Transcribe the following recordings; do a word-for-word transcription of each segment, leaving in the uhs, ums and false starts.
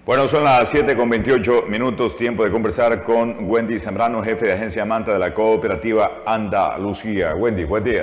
Bueno, son las siete con veintiocho minutos, tiempo de conversar con Wendy Zambrano, jefe de agencia Manta de la cooperativa Andalucía. Wendy, buen día.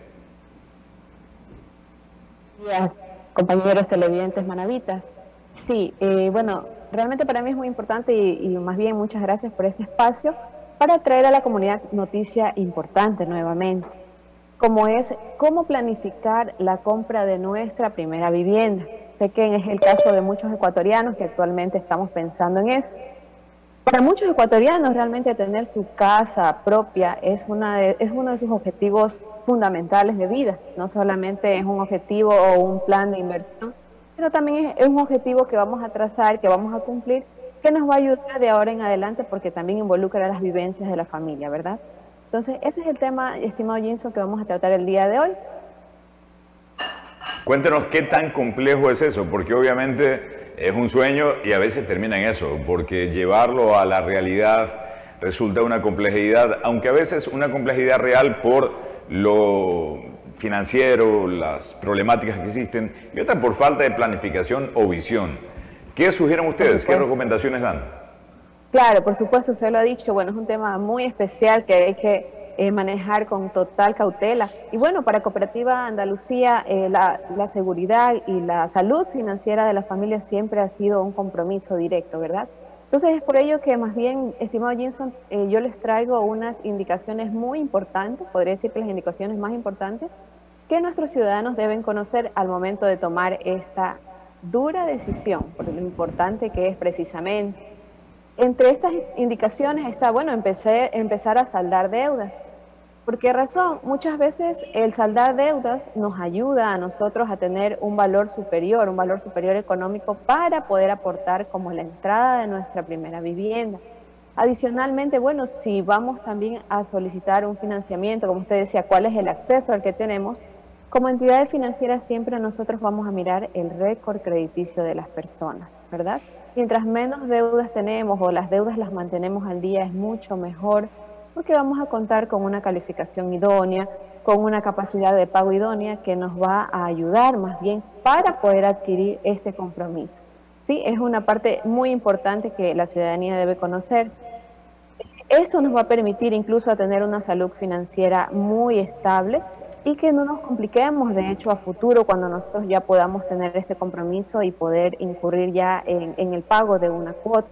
Buenos días, compañeros televidentes manavitas. Sí, eh, bueno, realmente para mí es muy importante y, y más bien muchas gracias por este espacio para traer a la comunidad noticia importante nuevamente, como es cómo planificar la compra de nuestra primera vivienda. Sé que es el caso de muchos ecuatorianos que actualmente estamos pensando en eso. Para muchos ecuatorianos realmente tener su casa propia es, una de, es uno de sus objetivos fundamentales de vida. No solamente es un objetivo o un plan de inversión, sino también es, es un objetivo que vamos a trazar, que vamos a cumplir, que nos va a ayudar de ahora en adelante porque también involucra las vivencias de la familia, ¿verdad? Entonces ese es el tema, estimado Jinson, que vamos a tratar el día de hoy. Cuéntenos qué tan complejo es eso, porque obviamente es un sueño y a veces termina en eso, porque llevarlo a la realidad resulta una complejidad, aunque a veces una complejidad real por lo financiero, las problemáticas que existen, y otra por falta de planificación o visión. ¿Qué sugieren ustedes? ¿Qué recomendaciones dan? Claro, por supuesto, usted lo ha dicho, bueno, es un tema muy especial que hay que Eh, manejar con total cautela. Y bueno, para Cooperativa Andalucía, eh, la, la seguridad y la salud financiera de la familia siempre ha sido un compromiso directo, ¿verdad? Entonces es por ello que más bien, estimado Jinson, eh, yo les traigo unas indicaciones muy importantes, podría decir que las indicaciones más importantes, que nuestros ciudadanos deben conocer al momento de tomar esta dura decisión, por lo importante que es precisamente. Entre estas indicaciones está, bueno, empecé, empezar a saldar deudas. ¿Por qué razón? Muchas veces el saldar deudas nos ayuda a nosotros a tener un valor superior, un valor superior económico para poder aportar como la entrada de nuestra primera vivienda. Adicionalmente, bueno, si vamos también a solicitar un financiamiento, como usted decía, ¿cuál es el acceso al que tenemos? Como entidades financieras siempre nosotros vamos a mirar el récord crediticio de las personas, ¿verdad? Mientras menos deudas tenemos o las deudas las mantenemos al día es mucho mejor porque vamos a contar con una calificación idónea, con una capacidad de pago idónea que nos va a ayudar más bien para poder adquirir este compromiso. ¿Sí? Es una parte muy importante que la ciudadanía debe conocer. Esto nos va a permitir incluso a tener una salud financiera muy estable y que no nos compliquemos, de hecho, a futuro cuando nosotros ya podamos tener este compromiso y poder incurrir ya en, en el pago de una cuota.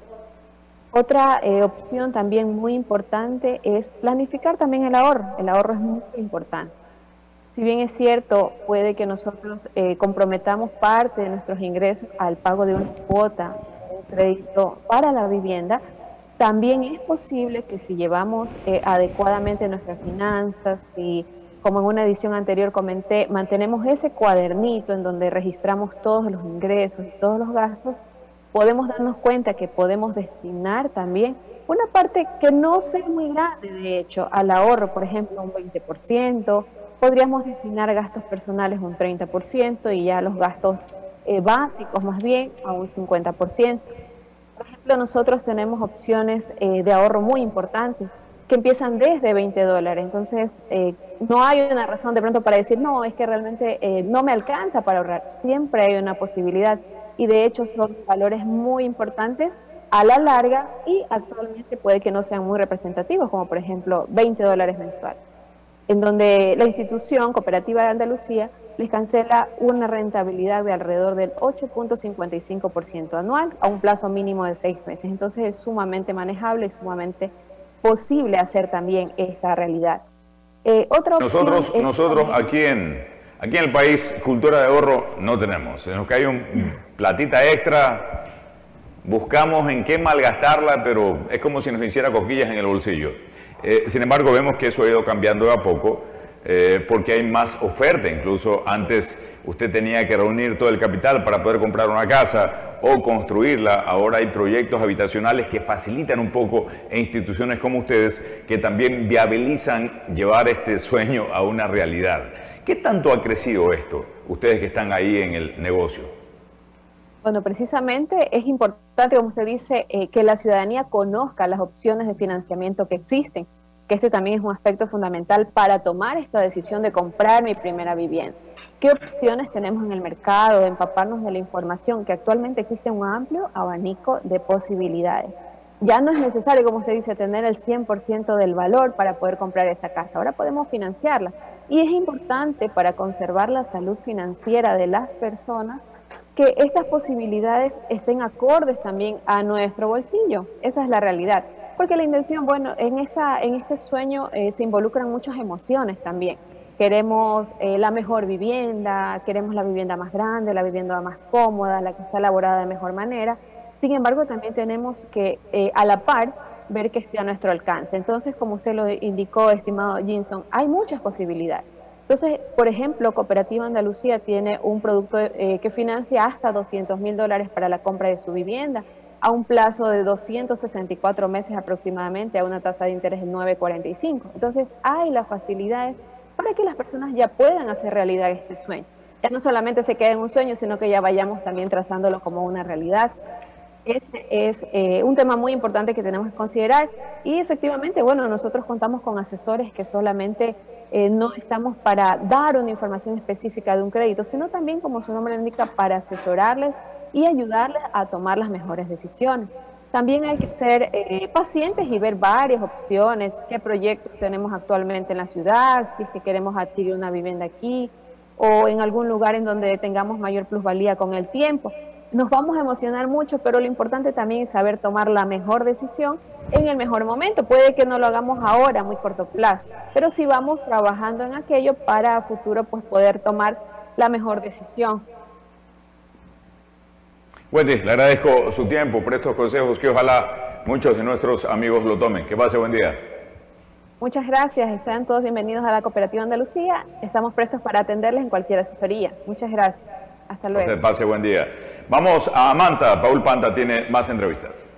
Otra eh, opción también muy importante es planificar también el ahorro. El ahorro es muy importante. Si bien es cierto, puede que nosotros eh, comprometamos parte de nuestros ingresos al pago de una cuota, un crédito para la vivienda, también es posible que si llevamos eh, adecuadamente nuestras finanzas, si como en una edición anterior comenté, mantenemos ese cuadernito en donde registramos todos los ingresos y todos los gastos, podemos darnos cuenta que podemos destinar también una parte que no sea muy grande, de hecho, al ahorro, por ejemplo, un veinte por ciento, podríamos destinar a gastos personales un treinta por ciento y ya los gastos eh, básicos más bien a un cincuenta por ciento. Por ejemplo, nosotros tenemos opciones eh, de ahorro muy importantes, que empiezan desde veinte dólares, entonces eh, no hay una razón de pronto para decir, no, es que realmente eh, no me alcanza para ahorrar, siempre hay una posibilidad, y de hecho son valores muy importantes a la larga y actualmente puede que no sean muy representativos, como por ejemplo veinte dólares mensuales, en donde la institución Cooperativa de Andalucía les cancela una rentabilidad de alrededor del ocho punto cincuenta y cinco por ciento anual a un plazo mínimo de seis meses, entonces es sumamente manejable y sumamente posible hacer también esta realidad. Eh, otra opción nosotros es nosotros también, aquí en aquí en el país cultura de ahorro no tenemos. En los que hay un platita extra, buscamos en qué malgastarla, pero es como si nos hiciera cosquillas en el bolsillo. Eh, sin embargo, vemos que eso ha ido cambiando de a poco, eh, porque hay más oferta. Incluso antes usted tenía que reunir todo el capital para poder comprar una casa o construirla. Ahora hay proyectos habitacionales que facilitan un poco e instituciones como ustedes que también viabilizan llevar este sueño a una realidad. ¿Qué tanto ha crecido esto, ustedes que están ahí en el negocio? Bueno, precisamente es importante, como usted dice, eh, que la ciudadanía conozca las opciones de financiamiento que existen, que este también es un aspecto fundamental para tomar esta decisión de comprar mi primera vivienda. qué opciones tenemos en el mercado, empaparnos de la información, que actualmente existe un amplio abanico de posibilidades. Ya no es necesario, como usted dice, tener el cien por ciento del valor para poder comprar esa casa. Ahora podemos financiarla. Y es importante para conservar la salud financiera de las personas que estas posibilidades estén acordes también a nuestro bolsillo. Esa es la realidad. Porque la intención, bueno, en, esta, en este sueño eh, se involucran muchas emociones también. Queremos eh, la mejor vivienda, queremos la vivienda más grande, la vivienda más cómoda, la que está elaborada de mejor manera. Sin embargo, también tenemos que, eh, a la par, ver que esté a nuestro alcance. Entonces, como usted lo indicó, estimado Ginson, hay muchas posibilidades. Entonces, por ejemplo, Cooperativa Andalucía tiene un producto eh, que financia hasta doscientos mil dólares para la compra de su vivienda, a un plazo de doscientos sesenta y cuatro meses aproximadamente, a una tasa de interés del nueve coma cuarenta y cinco. Entonces, hay las facilidades para que las personas ya puedan hacer realidad este sueño. Ya no solamente se quede en un sueño, sino que ya vayamos también trazándolo como una realidad. Este es eh, un tema muy importante que tenemos que considerar y efectivamente, bueno, nosotros contamos con asesores que solamente eh, no estamos para dar una información específica de un crédito, sino también, como su nombre indica, para asesorarles y ayudarles a tomar las mejores decisiones. También hay que ser eh, pacientes y ver varias opciones, qué proyectos tenemos actualmente en la ciudad, si es que queremos adquirir una vivienda aquí o en algún lugar en donde tengamos mayor plusvalía con el tiempo. Nos vamos a emocionar mucho, pero lo importante también es saber tomar la mejor decisión en el mejor momento. Puede que no lo hagamos ahora, a muy corto plazo, pero si vamos trabajando en aquello para a futuro pues poder tomar la mejor decisión. Wendy, le agradezco su tiempo por estos consejos que ojalá muchos de nuestros amigos lo tomen. Que pase buen día. Muchas gracias. Sean todos bienvenidos a la Cooperativa Andalucía. Estamos prestos para atenderles en cualquier asesoría. Muchas gracias. Hasta luego. Que pase buen día. Vamos a Manta. Paul Panta tiene más entrevistas.